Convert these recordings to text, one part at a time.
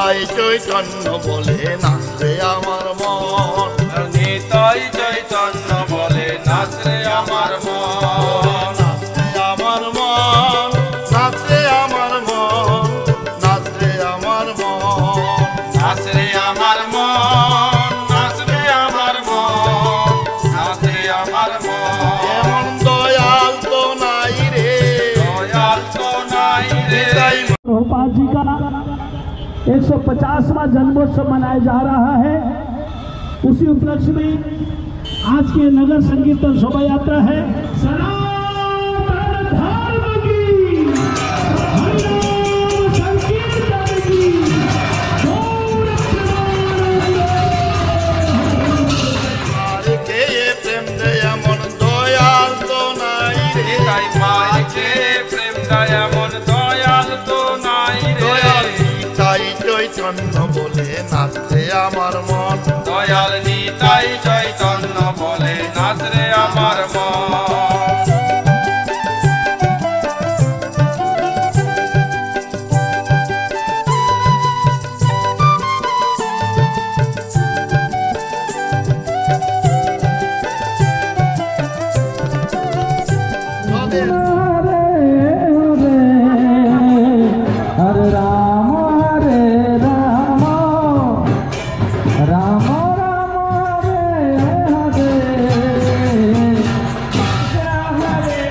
নিতাই চৈতন্য বলে নাচরে আমার মন, নিতাই চৈতন্য বলে নাচরে আমার মন, নাচরে আমার মন, নাচরে আমার মন, নাচরে আমার মন, নাচরে আমার মন, নাচরে আমার মন, নাচরে আমার মন। এমন দয়াল তো নাই রে, দয়াল তো নাই রে। प्रभुपाद जी का 150वां जन्मोत्सव मनाया जा रहा है। उसी उपलक्ष्य में आज के नगर संकीर्तन शोभा यात्रा है। सनातन धर्म की, हरिनाम संकीर्तन की, কে প্রেম দেয় এমন দয়াল তো নাই রে, নিতাই মাইকে প্রেম দেয় এমন দয়াল তো নাই রে। দয়াল নিতাই চৈতন্য বলে নাচরে আমার মন, দয়াল নিতাই চৈতন্য বলে নাচরে আমার মন। তোদের हरे राम हरे राम, राम राम हरे हरे, राम हरे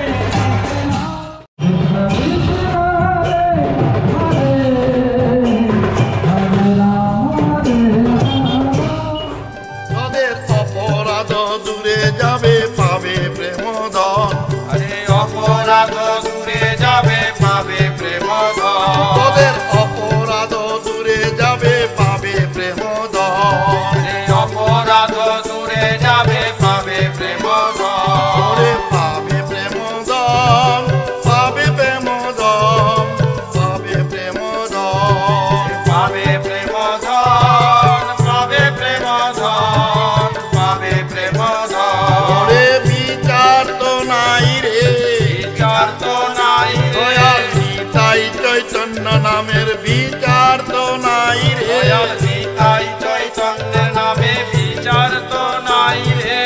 তোদের অপরাধ দূরে যাবে পাবে প্রেমধন, আরে অপরাধ দূরে যাবে পাবে প্রেম ধন। তোদের অপরাধ দূরে যাবে পাবে প্রেমধন, আরে অপরাধ দূরে যাবে পাবে প্রেম ধন। ওরে পাবে প্রেমধন, পাবে প্রেমধন, পাবে প্রেমধন, পাবে প্রেম ধন, পাবে প্রেম ধন, পাবে প্রেম ধন। ওরে বিচার তো নাই রে, বিচার তো নাই রে। দয়াল নিতাই চৈতন্য নামের বিচার তো নাই রে, দয়াল নিতাই চৈতন্যের নামে বিচার তো নাই রে।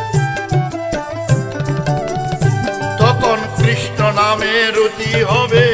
তখন কৃষ্ণ নামে রুচি হবে